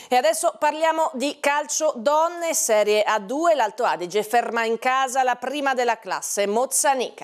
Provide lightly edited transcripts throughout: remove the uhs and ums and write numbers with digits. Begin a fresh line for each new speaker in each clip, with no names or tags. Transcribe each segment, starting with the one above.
E adesso parliamo di calcio donne, Serie A2, l'Alto Adige ferma in casa la prima della classe, Mozzanica.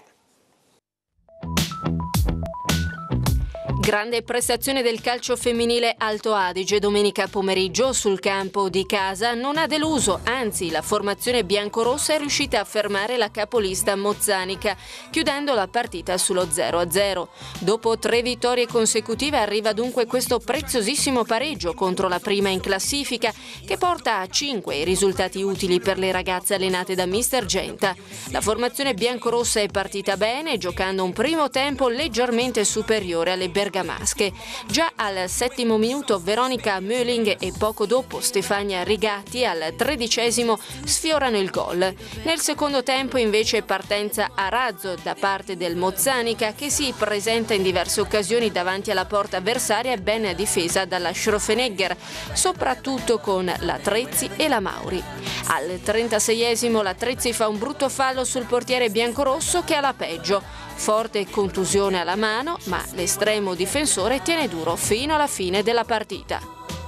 Grande prestazione del calcio femminile Alto Adige domenica pomeriggio sul campo di casa non ha deluso, anzi la formazione biancorossa è riuscita a fermare la capolista Mozzanica, chiudendo la partita sullo 0-0. Dopo 3 vittorie consecutive arriva dunque questo preziosissimo pareggio contro la prima in classifica, che porta a 5 i risultati utili per le ragazze allenate da mister Genta. La formazione biancorossa è partita bene, giocando un primo tempo leggermente superiore alle bergamasche. Già al 7° minuto Veronica Möhling e poco dopo Stefania Rigatti al 13° sfiorano il gol. Nel secondo tempo invece partenza a razzo da parte del Mozzanica, che si presenta in diverse occasioni davanti alla porta avversaria ben difesa dalla Schrofenegger, soprattutto con la Trezzi e la Mauri. Al 36° la Trezzi fa un brutto fallo sul portiere biancorosso che ha la peggio. Forte contusione alla mano, ma l'estremo difensore tiene duro fino alla fine della partita.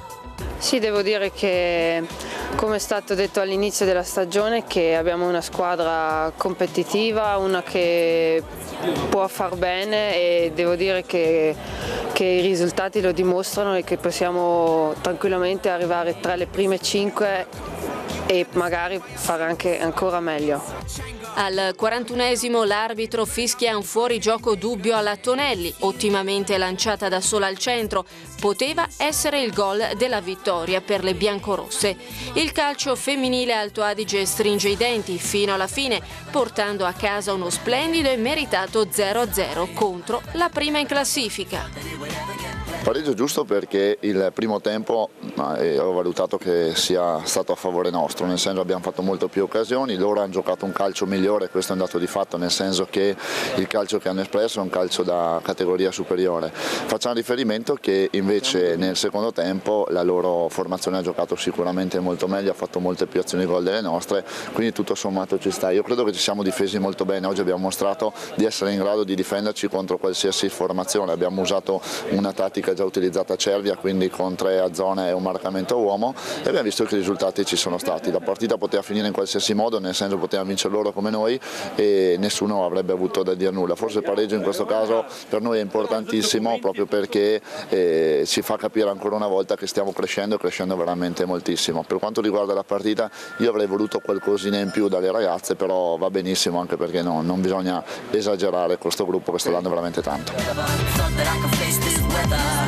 Sì, devo dire che, come è stato detto all'inizio della stagione, che abbiamo una squadra competitiva, una che può far bene, e devo dire che i risultati lo dimostrano e che possiamo tranquillamente arrivare tra le prime 5 e magari fare anche ancora meglio.
Al 41° l'arbitro fischia un fuorigioco dubbio alla Tonelli, ottimamente lanciata da sola al centro. Poteva essere il gol della vittoria per le biancorosse. Il calcio femminile Alto Adige stringe i denti fino alla fine, portando a casa uno splendido e meritato 0-0 contro la prima in classifica.
Pareggio giusto perché il primo tempo ho valutato che sia stato a favore nostro, nel senso abbiamo fatto molto più occasioni, loro hanno giocato un calcio migliore, questo è un dato di fatto, nel senso che il calcio che hanno espresso è un calcio da categoria superiore. Facciamo riferimento che invece nel secondo tempo la loro formazione ha giocato sicuramente molto meglio, ha fatto molte più azioni gol delle nostre, quindi tutto sommato ci sta. Io credo che ci siamo difesi molto bene, oggi abbiamo mostrato di essere in grado di difenderci contro qualsiasi formazione, abbiamo usato una tattica già utilizzata a Cervia, quindi con 3 a zona e un marcamento a uomo, e abbiamo visto che i risultati ci sono stati. La partita poteva finire in qualsiasi modo, nel senso potevano vincere loro come noi e nessuno avrebbe avuto da dire nulla. Forse il pareggio in questo caso per noi è importantissimo, proprio perché ci fa capire ancora una volta che stiamo crescendo e crescendo veramente moltissimo. Per quanto riguarda la partita io avrei voluto qualcosina in più dalle ragazze, però va benissimo, anche perché non bisogna esagerare con questo gruppo che sta dando veramente tanto.